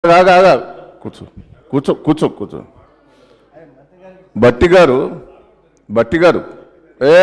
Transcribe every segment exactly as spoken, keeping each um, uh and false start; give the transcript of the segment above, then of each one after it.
కాగా కూర్చో కూర్చో కూర్చో కూర్చో బట్టి గారు బట్టి గారు ఏ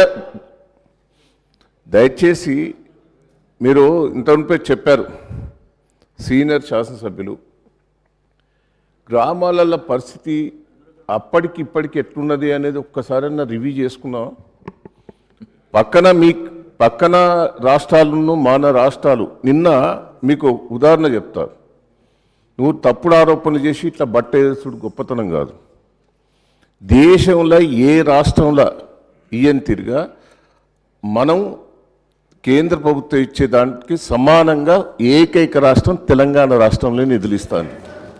దయచేసి మీరు ఇంతవరకు చెప్పారు సీనియర్ శాసనసభ్యులు గ్రామాలలో పరిస్థితి అప్పటికి ఇప్పటికి ఎట్లున్నది అనేది ఒక్కసారైనా రివ్యూ చేసుకున్నాం. పక్కన మీ పక్కన రాష్ట్రాలను మన రాష్ట్రాలు నిన్న మీకు ఉదాహరణ చెప్తా. నువ్వు తప్పుడు ఆరోపణలు చేసి ఇట్లా బట్టేసుడు గొప్పతనం కాదు. దేశంలో ఏ రాష్ట్రంలో ఇయని తిరిగా మనం కేంద్ర ప్రభుత్వం ఇచ్చే దానికి సమానంగా ఏకైక రాష్ట్రం తెలంగాణ రాష్ట్రంలో నిధులు ఇస్తాను.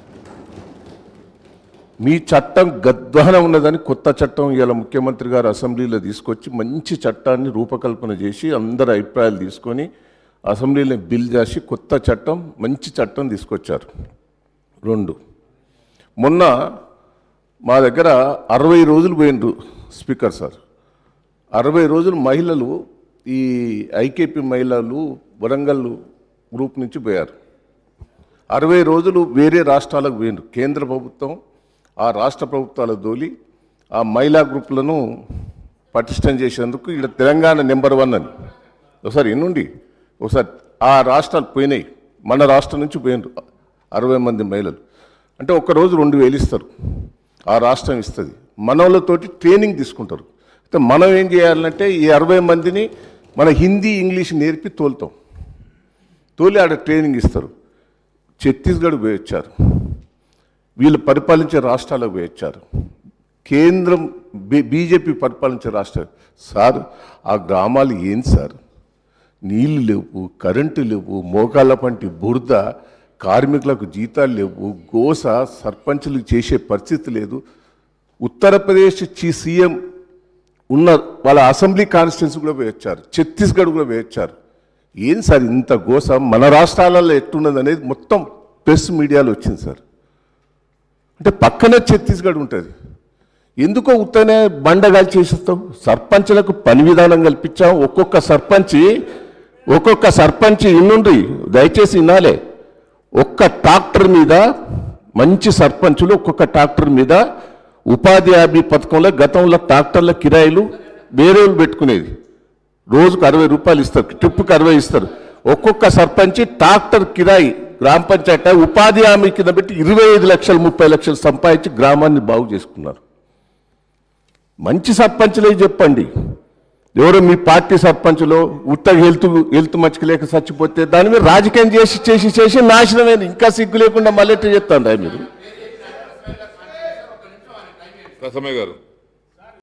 మీ చట్టం గద్వానం ఉన్నదని కొత్త చట్టం ఇవాళ ముఖ్యమంత్రి గారు అసెంబ్లీలో తీసుకొచ్చి మంచి చట్టాన్ని రూపకల్పన చేసి అందరి అభిప్రాయాలు తీసుకొని అసెంబ్లీలో బిల్ చేసి కొత్త చట్టం మంచి చట్టం తీసుకొచ్చారు. రెండు మొన్న మా దగ్గర అరవై రోజులు పోయిండ్రు స్పీకర్ సార్. అరవై రోజులు మహిళలు ఈ ఐకేపీ మహిళలు వరంగల్ గ్రూప్ నుంచి పోయారు. అరవై రోజులు వేరే రాష్ట్రాలకు పోయిండ్రు. కేంద్ర ప్రభుత్వం ఆ రాష్ట్ర ప్రభుత్వాల దోలి ఆ మహిళా గ్రూపులను పటిష్టం చేసేందుకు ఇక్కడ తెలంగాణ నెంబర్ వన్ అని ఒకసారి ఎన్నుండి ఒకసారి ఆ రాష్ట్రాలు పోయినాయి. మన రాష్ట్రం నుంచి పోయినారు అరవై మంది మహిళలు. అంటే ఒక్కరోజు రెండు వేలు ఇస్తారు, ఆ రాష్ట్రం ఇస్తుంది. మన వాళ్ళతోటి ట్రైనింగ్ తీసుకుంటారు. అయితే మనం ఏం చేయాలంటే ఈ అరవై మందిని మన హిందీ ఇంగ్లీష్ నేర్పి తోలుతాం. తోలి ఆడ ట్రైనింగ్ ఇస్తారు. ఛత్తీస్గఢ్ పోయి వచ్చారు, వీళ్ళు పరిపాలించే రాష్ట్రాలకు పోయి వచ్చారు. కేంద్రం బీ బీజేపీ పరిపాలించే రాష్ట్రాలు. సార్ ఆ గ్రామాలు ఏంటి సార్? నీళ్ళు లేవు, కరెంటు లేవు, మోకాళ్ళ పంటి బురద, కార్మికులకు జీతాలు లేవు, గోస సర్పంచులు చేసే పరిస్థితి లేదు. ఉత్తరప్రదేశ్ చీ సీఎం ఉన్న వాళ్ళ అసెంబ్లీ కాన్స్టిట్యున్సీ కూడా పోయి వచ్చారు, ఛత్తీస్గఢ్ కూడా పోయి వచ్చారు. ఏం సార్ ఇంత గోస మన రాష్ట్రాలలో ఎట్టున్నది అనేది మొత్తం ప్రెస్ మీడియాలో వచ్చింది సార్. అంటే పక్కనే ఛత్తీస్గఢ్ ఉంటుంది, ఎందుకో ఉత్తనే బండగాలి చేసేస్తాం. సర్పంచ్లకు పని విధానం కల్పించాం. ఒక్కొక్క సర్పంచి ఒక్కొక్క సర్పంచి ఇన్నుండి దయచేసి వినాలే. ఒక్క ట్రాక్టర్ మీద మంచి సర్పంచులు ఒక్కొక్క ట్రాక్టర్ మీద ఉపాధి హామీ పథకంలో గతంలో ట్రాక్టర్ల కిరాయిలు వేరే పెట్టుకునేది. రోజుకు అరవై రూపాయలు ఇస్తారు, ట్రిప్కి అరవై ఇస్తారు. ఒక్కొక్క సర్పంచి ట్రాక్టర్ కిరాయి గ్రామ పంచాయతీ ఉపాధి హామీ కింద పెట్టి ఇరవై ఐదు లక్షలు ముప్పై లక్షలు సంపాదించి గ్రామాన్ని బాగు చేసుకున్నారు. మంచి సర్పంచులే చెప్పండి. ఎవరో మీ పార్టీ సర్పంచులో ఉత్తగా హెల్త్ హెల్త్ మంచిగా లేక చచ్చిపోతే దాని మీద రాజకీయం చేసి చేసి చేసి నాశనమైంది. ఇంకా సిగ్గు లేకుండా మళ్ళీ ఎట్లా చెప్తాను మీరు రసమయ్య గారు.